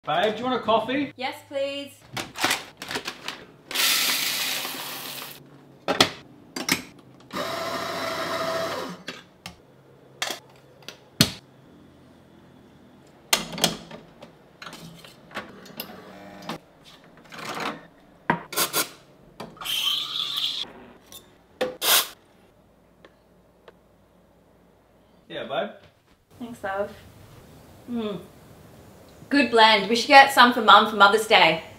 Babe, do you want a coffee? Yes, please. Yeah, babe. Thanks, love. Good blend. We should get some for Mum for Mother's Day.